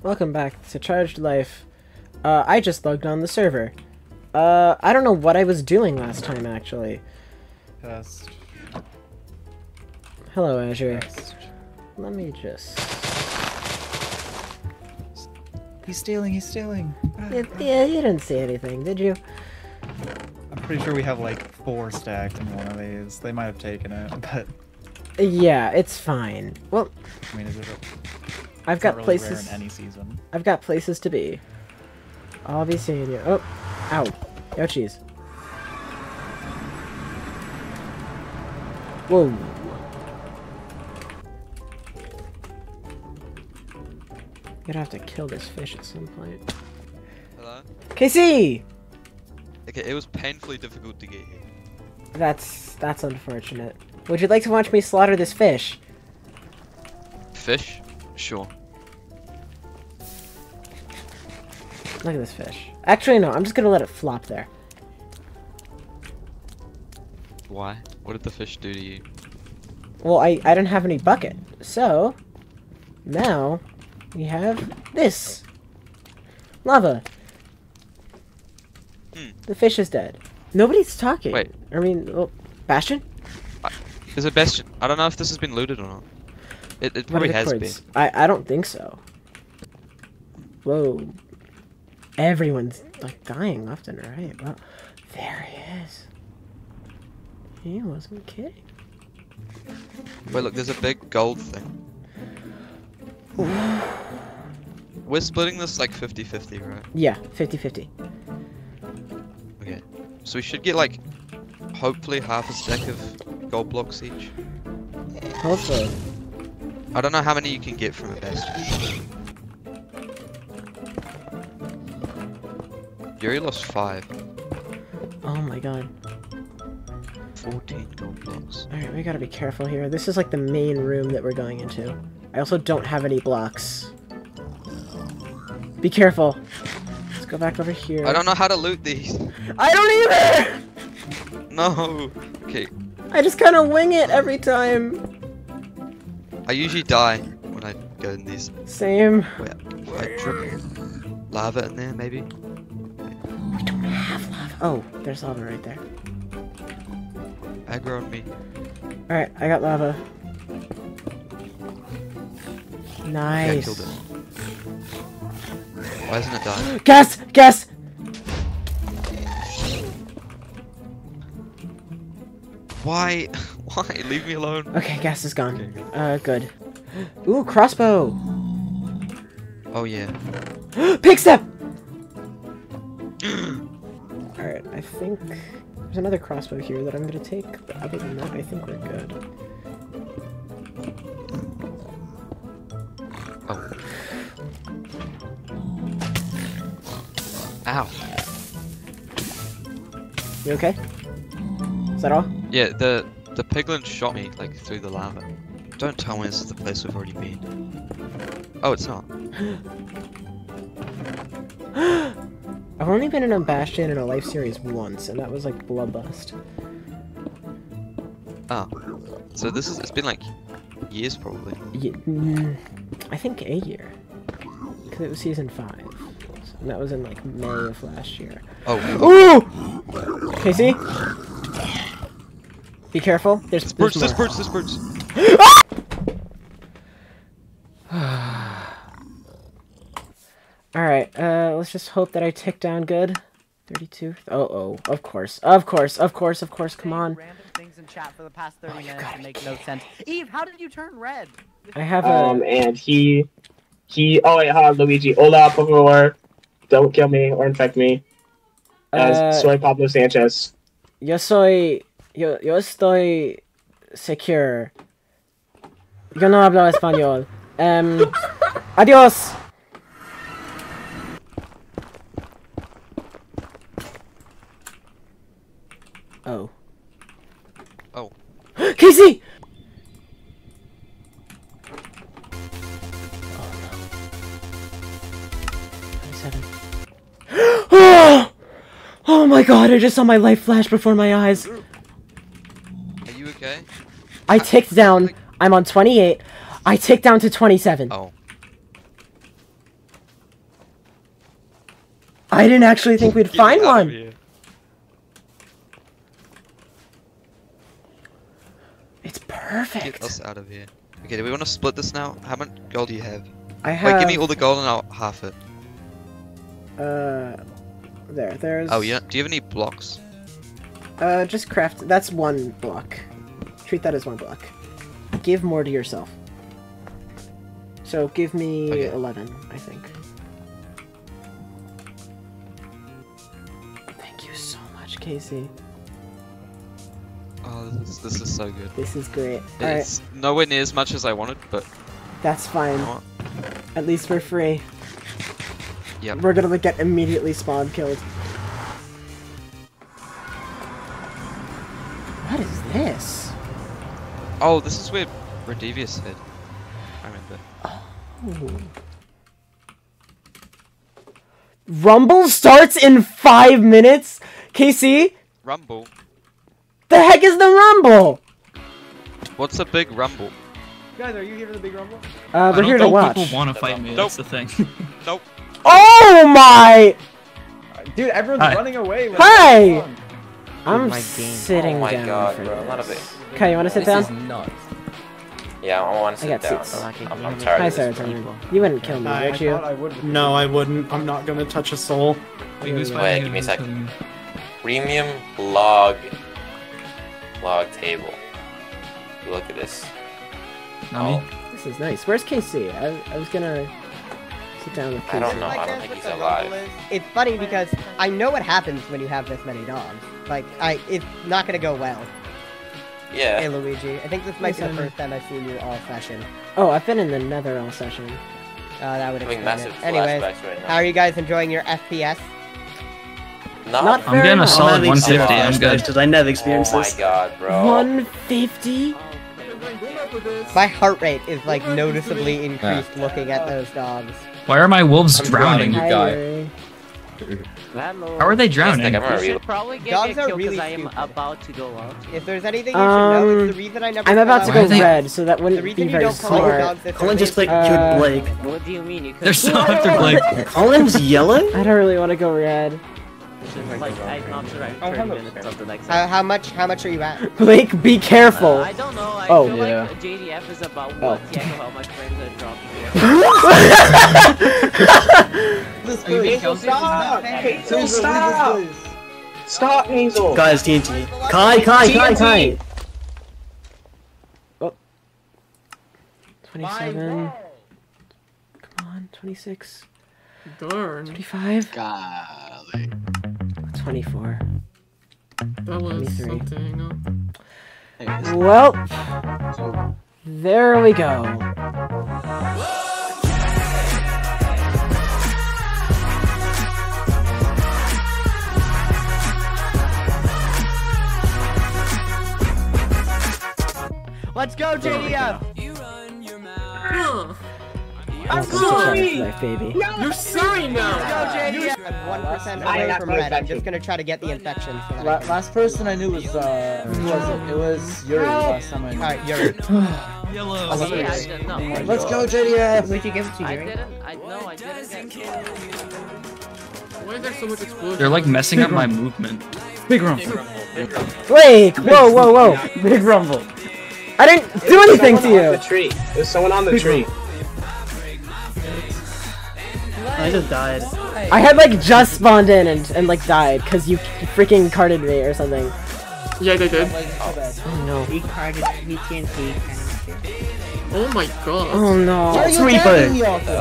Welcome back to Charged Life. I just logged on the server. I don't know what I was doing last time, actually. Test. Hello, Azure. Test. Let me just... He's stealing, he's stealing. Yeah, you didn't say anything, did you? I'm pretty sure we have like 4 stacked in one of these. They might have taken it, but Yeah, it's fine. Well, I mean, I've it's got not really places... rare in any season. I've got places to be. I'll be seeing you. Oh, ow. Ouchies. Whoa. Gonna have to kill this fish at some point. Hello? KC! Okay, it was painfully difficult to get here. That's unfortunate. Would you like to watch me slaughter this fish? Fish? Sure. Look at this fish. Actually, no, I'm just gonna let it flop there. Why? What did the fish do to you? Well, I didn't have any bucket, so now we have this lava. The fish is dead. Nobody's talking. Wait. I mean, well, Bastion? Is it Bastion? I don't know if this has been looted or not. It What are probably the has chords? been. I don't think so. Whoa. Everyone's like dying left and right. Well, there he is. He wasn't kidding. Wait, look, there's a big gold thing. We're splitting this like 50-50, right? Yeah, 50-50. Okay. So we should get like, hopefully half a stack of gold blocks each. Hopefully. I don't know how many you can get from a Bastion. Yuri lost 5. Oh my god. 14 gold blocks. Alright, we gotta be careful here. This is like the main room that we're going into. I also don't have any blocks. Be careful. Let's go back over here. I don't know how to loot these. I don't either! No. Okay. I just kind of wing it every time. I usually die when I go in these. Same. Wait, if I drip lava in there, maybe? We don't have lava. Oh, there's lava right there. Aggro on me. Alright, I got lava. Yeah, I Nice. killed it. Why isn't it dying? Gas! Gas! Why? Why? Leave me alone. Okay, gas is gone. Good. Ooh, crossbow! Oh yeah. Pig step! Alright, I think there's another crossbow here that I'm gonna take, but other than that, I think we're good. Oh. Ow. You okay? Is that all? Yeah, the piglin shot me like through the lava. Don't tell me this is the place we've already been. Oh, it's not. I've only been in a Bastion in a life series once, and that was like Bloodlust. Oh. So this is, it's been like years probably. I think a year. Because it was season 5. And that was in like May of last year. Oh. Ooh! Casey? Be careful. There's Birds, more. this birds. Alright, let's just hope that I tick down good. 32. Oh, of course. Of course, come on. Random things in chat for the past 30 you minutes gotta that be make no sense. Eve, how did you turn red? I have a... And he, oh wait, hold on, Luigi. Hola, por favor. Don't kill me or infect me. Soy Pablo Sanchez. Yo estoy secure. Yo no hablo español. Adiós! Oh. Oh. Casey! Oh no. 27. Oh my god, I just saw my life flash before my eyes. Are you okay? I ticked down. I'm on 28. I ticked down to 27. Oh. I didn't actually think we'd Get me find out of one. here. It's Get perfect. us out of here. Okay, do we want to split this now? How much gold do you have? I have. Wait, give me all the gold and I'll half it. There's. Oh, yeah. Do you have any blocks? Just craft. That's one block. Treat that as one block. Give more to yourself. So give me Okay. 11, I think. Thank you so much, Casey. Oh, this is so good. This is great. Alright, It's nowhere near as much as I wanted, but that's fine. you know what? At least we're free. Yep. We're gonna get immediately spawn killed. What is this? Oh, this is where Redivius hid. I remember. Ooh. Rumble starts in 5 minutes? KC? Rumble? The heck is the Rumble? What's a big rumble? Guys, are you here for the big rumble? We're here to watch. People want to fight me. That's the thing. Nope. Oh my! Dude, everyone's Hi. running away. when Hi! it's on. I'm my game. sitting Oh my down god, for bro, I'm not a this. Okay, you wanna sit This down? is nuts. Yeah, I want to I sit got down. seats. I'm tired Hi, of this. Serotonin. You wouldn't kill me, I would you? thought I would. No, I wouldn't. I'm not gonna touch a soul. Wait, who's Wait, fighting? give me a Who's second. killing me? Premium log table. Look at this. Not me. This is nice. Where's KC? I was gonna sit down with KC. I don't know. Like, I don't guys, think what he's the alive. rumble is? It's funny because I know what happens when you have this many dogs. Like, it's not gonna go well. Hey, Yeah. Luigi. I think this might be the Yes, first time I've seen you all session. Oh, I've been in the Nether all session. That would Having explain massive it. Anyways, flashbacks right how now. are you guys enjoying your FPS? Not I'm getting a enough. solid having 150. some I'm good. Because I never experienced Oh my this. god, bro. 150? My heart rate is like noticeably increased looking at those dogs. Why are my wolves drowning? Hi, Yuri. How are they drowning? I'm gonna read. Probably get Dogs me are killed really because I am stupid. about to go out. If there's anything you should know, it's the reason I never. I'm about to pull go out- they- red, so that The wouldn't be reason you very don't pull out smart. dogs this Colin just early clicked killed Blake. What do you mean? You could They're still after Blake. Colin's yelling? I don't really want to go red. like I'm not sure I'm 30 minutes of the next. How much are you at? Blake, be careful. I don't know. I Oh. feel Yeah. like JDF is about Oh. what how much frames are dropping. Hazel, stop! Hazel, stop! Stop, Hazel! Guys, TNT. Kai! Oh. 27. Come on, 26. Darn. 25. Golly. 24. That was 23. something. Well, there we go. Let's go, JDF! Huh. I'm sorry! Life, baby. You're sorry now! Let's go, JDF! I'm 1% I away got from no red. I'm infection. just gonna try to get the infection. So that I can... Last person I knew was who was it? It was Yuri last time I knew. Alright, Yuri. Yellow. See, I didn't know. Let's go, JDF! Where'd you give it to, I Yuri? didn't get. Why is there so much explosion? They're like messing up my movement. Big rumble. Blake! Whoa! Big rumble. I didn't do anything to On the you! tree. There's someone on the tree. I just died. I had like just spawned in and like died because you freaking carded me or something. Yeah, they did. Oh no. Oh my god. Oh no. Sweeper!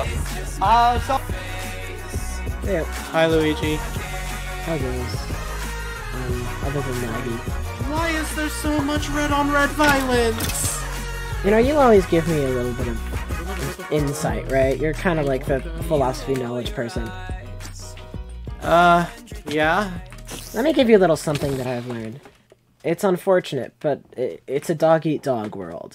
Yeah. Hi, Luigi. How goes? Other than Maggie. Why is there so much red on red violence? You know, you always give me a little bit of insight, right? You're kind of like the philosophy knowledge person. Yeah. Let me give you a little something that I've learned. It's unfortunate, but it's a dog-eat-dog world.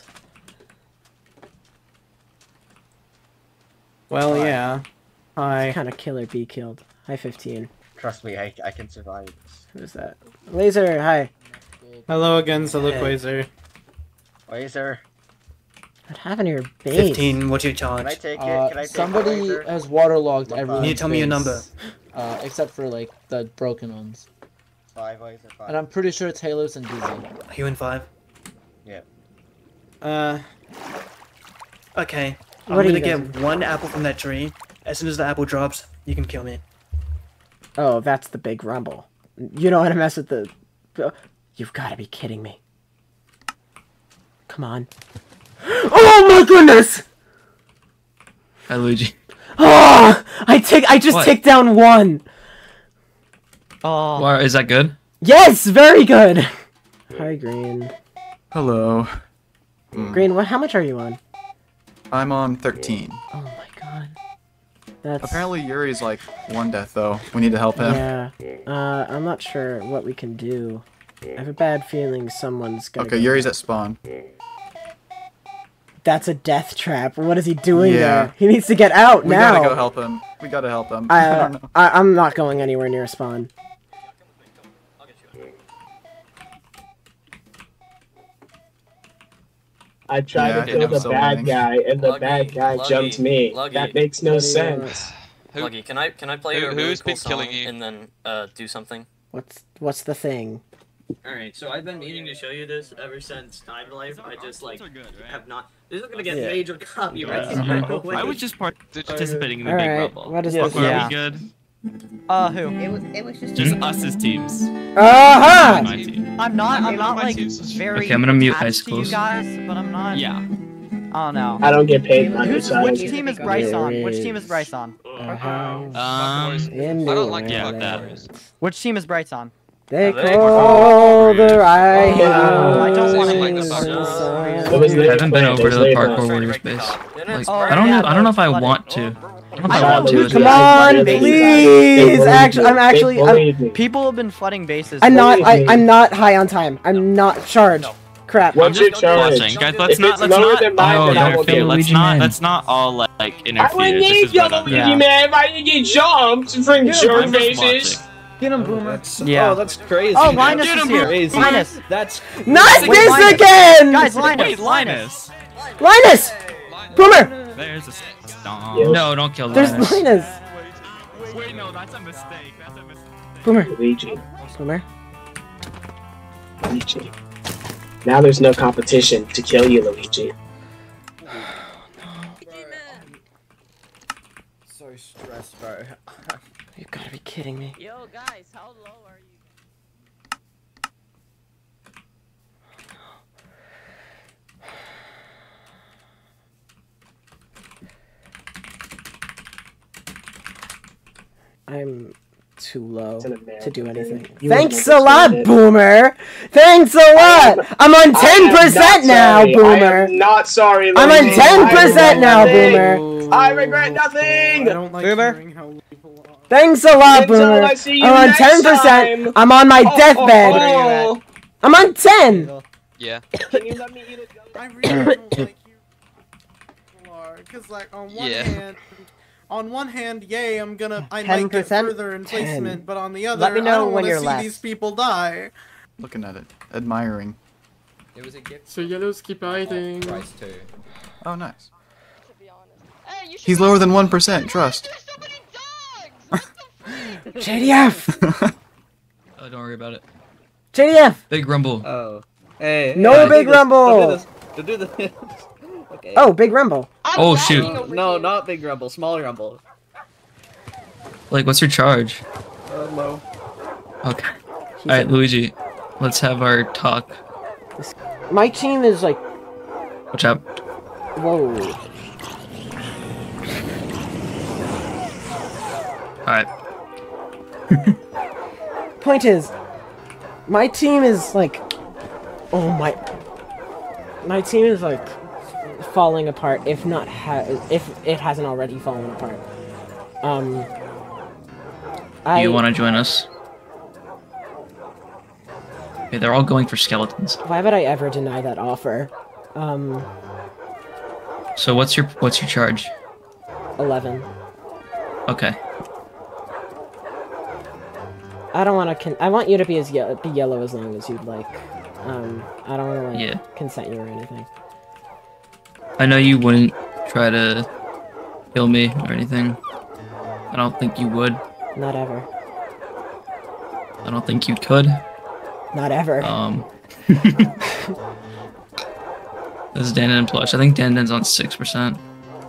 Well, yeah. Hi. Kind of kill or be killed. Hi, 15. Trust me, I can survive this. Who's that? Laser, hi. Hello again, Ziliquazer. Laser. What happened to your base? 15, what you Can I charge? take it? Can I take Somebody the laser? has waterlogged everyone. Can you tell me your number? except for like the broken ones. 5 ways or 5. And I'm pretty sure it's Halos and Dizzy. Are you in 5? Yeah. Okay. I'm What are gonna you guys get 1 apple from that tree. As soon as the apple drops, you can kill me. Oh, that's the big rumble. You don't want to mess with the... You've got to be kidding me. Come on. Oh my goodness! Hi, Luigi. Oh! I just What? ticked down 1! Oh. Why, is that good? Yes! Very good! Hi, Green. Hello. Green, how much are you on? I'm on 13. Oh my god. That's... Apparently Yuri's like 1 death though. We need to help him. Yeah. I'm not sure what we can do. I have a bad feeling someone's gonna Okay, go. Yuri's at spawn. That's a death trap. What is he doing Yeah. there? He needs to get out We now. gotta go help him. We gotta help him. I don't know. I'm not going anywhere near spawn. I tried Yeah, to kill the so bad winning. guy, and the bad guy jumped me. That makes no sense. Luggy, can I play a really who's cool been song killing you? and then do something? What's the thing? Alright, so I've been meaning to show you this ever since Time Life. I just like have not. This is gonna get Yeah. major copyright. I was just participating in the Alright, Big Rumble. what is Are this? we Yeah. good? Who? It was just us as teams. Aha! My team. I'm not like very Okay, I'm gonna mute attached to you icicles. guys, but I'm not. Yeah. Oh no. I don't get paid money, so I don't Which get team is Bryce on? Which team is Bryce on? I don't like yeah, fuck that. boys. Which team is Bryce on? They call the right I don't wanna like the hands fuck What was I the haven't been over to the later. Parkour Warriors base. Like, Oh, I don't yeah, know. I don't know if I but- want to. I don't know if I I want to. don't- as Come well. on, They please! bullied Actually, me. They bullied me. People have been flooding bases. I'm not. bullied me. I'm not high on time. I'm not charged. Crap. What's your charge? Watching. Guys, If let's not. it's Let's lower not. than mine, Oh, then I don't will feel do it. Luigi, man. Let's not all like interfere. I would This need is you, what I'm Luigi, doing. man, if I didn't get jumped from jerk I'm just faces. watching. Get him, Boomer. Yeah. Oh, that's crazy. Oh, Linus is here. Crazy. Linus. That's Not Wait, this Linus. again! Guys, Linus. Wait, Linus. Linus! Boomer! There's a stomp. Yes. No, don't kill There's Linus. Linus! Wait, no, that's a mistake. That's a mistake. Boomer. Luigi. Boomer. Luigi. Now there's no competition to kill you, Luigi. so stressed, bro. You gotta be kidding me. Yo, guys, how low are you? I'm too low It's an to American do anything. thing. You Thanks wouldn't a lot, understand it. Boomer! Thanks a lot! I'm on 10% now, I Boomer! am not sorry, I'm on Luigi. 10% now, I regret Boomer! nothing. I regret nothing! don't like Boomer? hearing how people are. Thanks a lot, Until Boomer! I see you I'm on next 10%! time. I'm on my Oh, deathbed! oh, I'm on 10! Yeah. Can you let me eat a I really don't like you, because like Yeah. on one hand, yay, I might get 10%? further in placement, but on the other, Let me know I don't when want you're to see left. these people die. Looking at it, admiring. It was a gift. So yellows keep hiding. Price too. Oh, nice. He's lower than 1%. Trust. JDF! Oh, don't worry about it. JDF! Big Rumble. Oh. Hey. No Big Rumble! Don't do this. Okay. Oh, Big Rumble. Oh shoot. No, not Big Rumble. Small Rumble. Like, what's your charge? Low. Okay. All right, Luigi. Let's have our talk. My team is like... Watch out. Whoa. All right. Point is, my team is like... Oh my... My team is like... falling apart, if not if it hasn't already fallen apart. Do you want to join us? Okay, they're all going for skeletons. Why would I ever deny that offer? So what's your charge? 11. Okay. I don't want to. I want you to be be yellow as long as you'd like. I don't want to like Yeah. consent you or anything. I know you wouldn't try to kill me or anything. I don't think you would. Not ever. I don't think you could. Not ever. This is Dandan and Plush. I think Dandan's on 6%.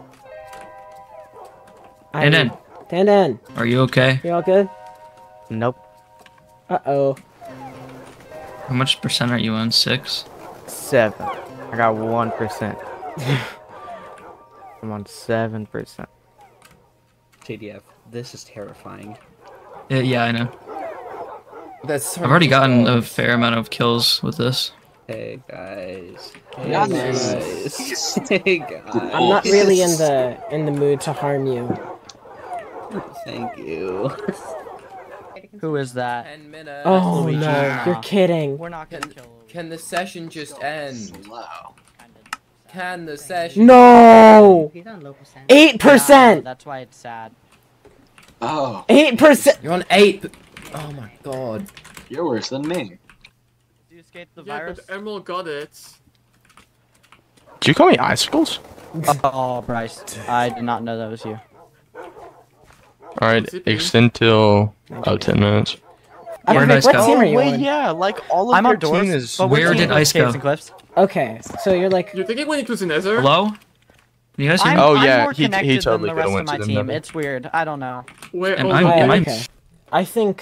Dandan, Dandan, are you okay? you all good? Nope. Uh-oh. How much percent are you on? 6? 7. I got 1%. I'm on 7%. JDF, this is terrifying. Yeah, I know. That's I've already gotten a fair amount of kills with this. Hey guys. Hey, guys. Hey guys. I'm not really in the mood to harm you. Thank you. Who is that? 10 minutes. Oh no, you're kidding. We're not gonna kill him. Can the session just end? Can the session? No! He's on low percent. 8%! That's why it's sad. Oh. 8%! You're on 8. Oh my god. You're worse than me. Did you escape the Yeah, virus? but Emerald got it. Did you call me Icicles? Oh, Bryce. I did not know that was you. Alright, extend till 10 minutes. Where did Ice go? What team are you wait, on? yeah, like all of I'm their on Doors, team is. but we're Where did teaming Ice Caves go? and Cliffs. Okay, so you're like... You're thinking when it was in Nether? Hello? Can you guys hear me? Oh, I'm yeah, more he connected totally than the could've rest went of to my the team. Nether. It's weird. I don't know. Wait, Am I? okay. I think...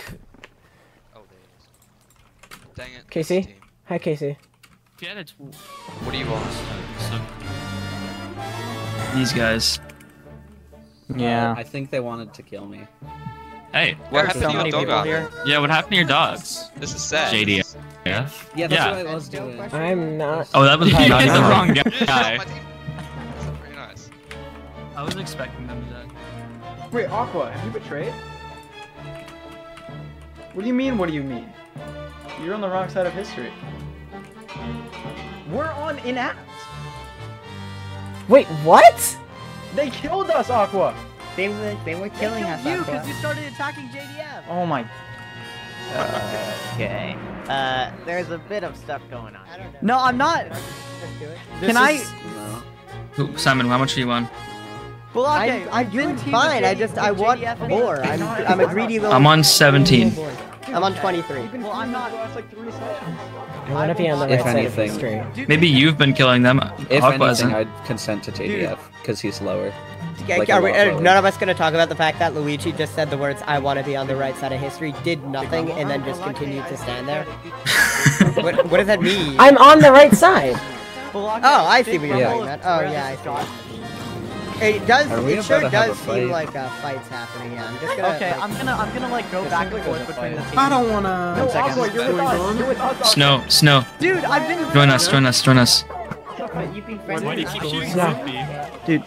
Dang it. Casey? Hi, Casey. What do you want? These guys. Yeah. I think they wanted to kill me. Hey, What There's happened so to many your people dog? here. yeah, what happened to your dogs? This is sad. JD. Yeah, that's what I was doing. I'm not... Oh, that was you I hit the know. wrong You're guy. not my team. That's pretty nice. I was expecting them to die. Wait, Aqua, have you betrayed? What do you mean, what do you mean? You're on the wrong side of history. We're on Inapt! Wait, what? They killed us, Aqua! They were killing us. You, Aqua. because you started attacking JDF. Oh my... Okay. There's a bit of stuff going on. I don't know. No, I'm not. Let's do it. Can I? No. Ooh, Simon, how much are you on? Well, okay, I've been fine. I want more. I'm a greedy little. I'm on 17. I'm on 23. Well, I'm not. I want to be on the right If side of anything. history. Maybe you've been killing them. If Aqua anything, hasn't. I'd consent to JDF because he's lower. Like Are a lot lower. none of us gonna talk about the fact that Luigi just said the words "I want to be on the right side of history," did nothing, and then just continued to stand there? what does that mean? I'm on the right side. Oh, I see what you're Yeah. doing. That. Oh yeah, I see. It does. Are we It sure about to have does a seem fight? like fight's happening. Yeah, I'm just gonna. Okay, like, I'm gonna like go back and forth between the teams. I don't wanna. No, Aqua, you're with us! You're with us! Snow. Dude, I've been. Join us. you can friend Why do you keep shooting No. at me? Dude.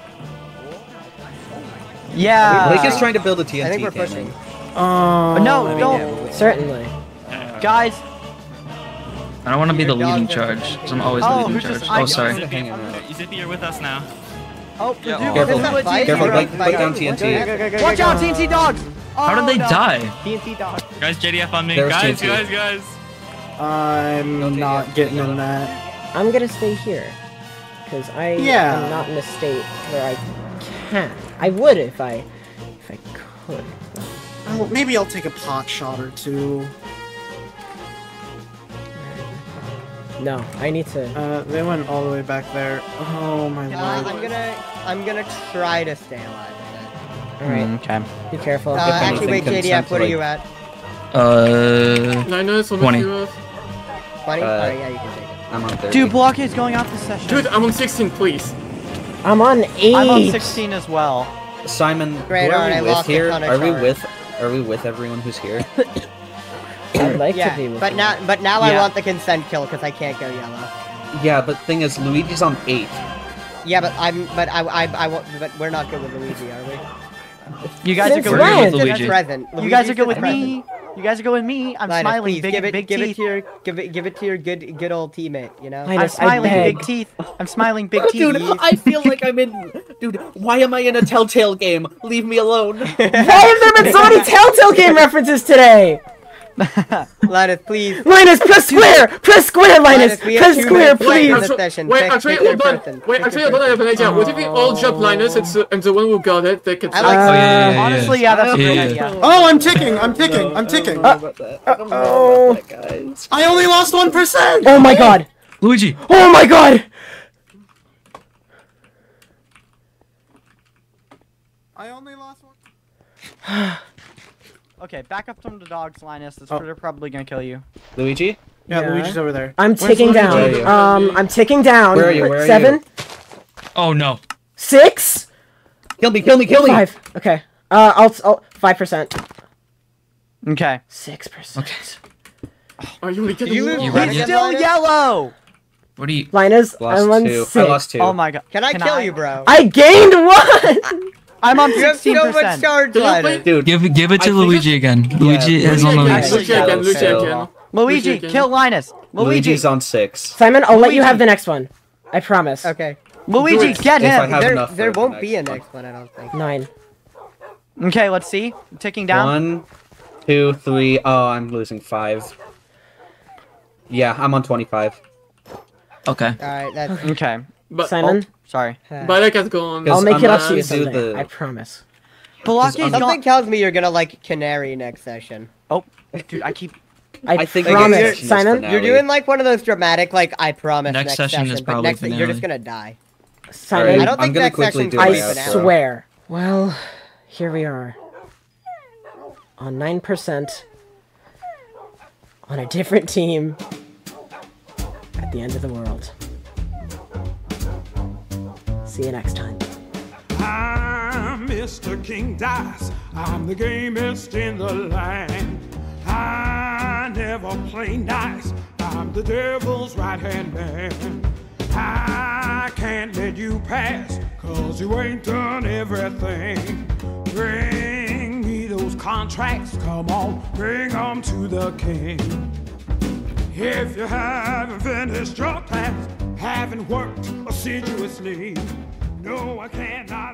Yeah. Blake is trying to build a TNT I think we're cannon. pushing. No, don't. Certainly. Guys. I don't want to be the Your leading dogs are charge, pushing. because I'm always the Oh, leading who's charge. just- Oh, sorry. Zippy, you're with us now. Oh, Yeah, dude, Careful. this is what TNT Careful, does. Blake, put down TNT. Watch out, TNT dogs! How did Oh, they no. die? TNT dog. Guys, JDF on me. There's Guys, TNT. guys. I'm not getting in that. I'm gonna stay here. Because I Yeah. am not in a state where I can. I would if I could. Oh, maybe I'll take a pot shot or two. No, I need to. They went all the way back there. Oh my lord. I'm gonna try to stay alive. Alright. Okay. Be careful. Actually, wait, JDF, what are you at? 9 minutes, 20. 20? Alright, yeah, you can take it. I'm on 30. Dude, Block is going off the session. Dude, I'm on 16, please. I'm on 8. I'm on 16 as well. Simon, Great, who are alright, I we with lost a here? ton of Are we charge. with everyone who's here? I'd like Yeah, to be with but you. now I Yeah. want the consent kill because I can't go yellow. Yeah, but thing is, Luigi's on 8. Yeah, but we're not good with Luigi, are we? You guys are Since good with when? me. With Luigi. Present. You guys are good Luigi's with present. me. You guys are good with me. I'm Linus, smiling. please, Big, give it big to teeth. your give it to your good old teammate, you know? Linus, I'm smiling. I beg. Big teeth. I'm smiling. Big teeth. Dude, I feel like I'm in. Dude, why am I in a Telltale game? Leave me alone. Why have there been so many Telltale game references today? Linus, please. Linus, press square! Press square, Linus! Press square, please! Wait, actually, hold on. Wait, actually, hold on. I have an idea. What if we all jump Linus and the one who got it, they can. Honestly, yeah, that's a great idea. Oh, I'm ticking. I'm ticking. I'm ticking. Oh. I only lost 1%. Oh my god! Luigi! Oh my god! I only lost 1. Okay, back up from the dogs, Linus. They're probably gonna kill you. Luigi? Yeah, Luigi's over there. I'm ticking down. I'm ticking down. Where are you? Where are 7. you? Oh no. 6. Kill me! Kill me! Kill me! 5. Okay. I'll 5%. Okay. 6%. Okay. Are you getting You He's ready? still yellow. What are you? Linus, I'm on 6. I lost 2. Oh my god. Can I kill you, bro? I gained 1. I'm on 16%. You have so much charge, Linus. Dude, Give it to Luigi again. Luigi is on the lead. Luigi again. Luigi, kill Linus. Luigi. Luigi's on 6. Simon, I'll let you have the next one. I promise. Okay. Luigi, get If I him. have enough There for won't the be a next next one, I don't think. 9. Okay, let's see. Ticking down. 1, 2, 3. Oh, I'm losing 5. Yeah, I'm on 25. Okay. Alright, that's... Okay. But Simon, Sorry. Balek has gone. I'll make it up to you do someday. the- I promise. Balaki's Something gone. tells me you're gonna like Canary next session. Oh, dude, I keep. I think promise, next session is Simon. finale. You're doing like one of those dramatic, like, I promise Next session is but probably next you're finale. just gonna die. Simon, I don't I'm think gonna next quickly session's do gonna my be I outro. finale. swear. Well, here we are. On 9%. On a different team. At the end of the world. See you next time. I'm Mr. King Dice. I'm the gamest in the land. I never play nice. I'm the devil's right-hand man. I can't let you pass, 'cause you ain't done everything. Bring me those contracts, come on, bring them to the king. If you haven't finished your class, haven't worked assiduously, no, I cannot